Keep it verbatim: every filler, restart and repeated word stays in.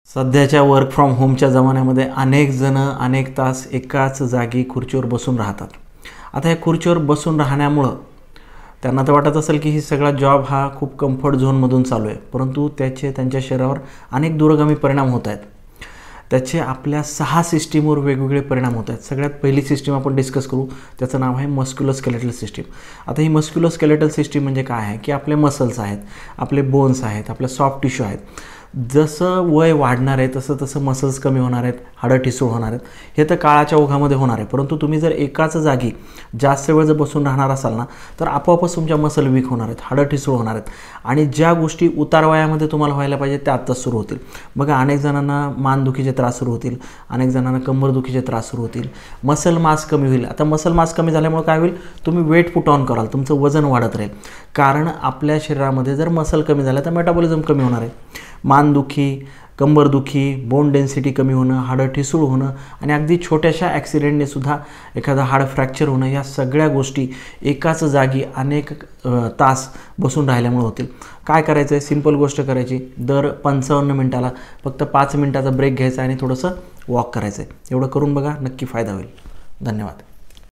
सध्याच्या work from होमच्या जमान्यामध्ये अनेक जण अनेक तास एकाच जागी खुर्चीवर बसून राहतात. आता या खुर्चीवर बसून राहण्यामुळं त्यांना तर वाटत असेल की ही सगळा जॉब हा खूप कम्फर्ट झोनमधून चालू आहे, परंतु त्याचे त्यांच्या शरीरावर अनेक दूरगामी परिणाम होत आहेत. त्याचे आपल्या सहा सिस्टीमवर वेगवेगळे परिणाम होत आहेत. सगळ्यात पहिली सिस्टीम आपण डिस्कस करू, त्याचं नाव आहे मस्क्युलोस्केलेटल सिस्टीम. आता ही मस्क्युलोस्केलेटल सिस्टीम म्हणजे काय आहे की आपले मसल्स आहेत, आपले बोन्स आहेत, आपले सॉफ्ट टिश्यू आहेत. जसं वय वाढणार आहे तसं तसं मसल्स कमी होणार आहेत, हाडं ठिसूळ होणार आहेत. हे तर काळाच्या ओघामध्ये होणार आहे, परंतु तुम्ही जर एकाच जागी जास्त वेळ जर बसून राहणार असाल ना तर आपोआपच तुमच्या मसल वीक होणार आहेत, हाडं ठिसूळ होणार आहेत आणि ज्या गोष्टी उतार वयामध्ये तुम्हाला व्हायला पाहिजे त्या आत्ताच सुरू होतील. बघा, अनेक जणांना मानदुखीचे त्रास सुरू होतील, अनेक जणांना कंबरदुखीचे त्रास सुरू होतील, मसल मास कमी होईल. आता मसल मास कमी झाल्यामुळे काय होईल, तुम्ही वेट पुट ऑन कराल, तुमचं वजन वाढत राहील. कारण आपल्या शरीरामध्ये जर मसल कमी झालं तर मेटाबॉलिझम कमी होणार आहे. मानदुखी, कंबरदुखी, बोन डेन्सिटी कमी होणं, हाडं ठिसूळ होणं आणि अगदी छोट्याशा ॲक्सिडेंटने सुद्धा एखादं हाड फ्रॅक्चर होणं, या सगळ्या गोष्टी एकाच जागी अनेक तास बसून राहिल्यामुळे होतील. काय करायचं आहे, सिंपल गोष्ट करायची, दर पंचावन्न मिनटाला फक्त पाच मिनटाचा ब्रेक घ्यायचा आणि थोडंसं वॉक करायचं आहे. एवढं करून बघा, नक्की फायदा होईल. धन्यवाद.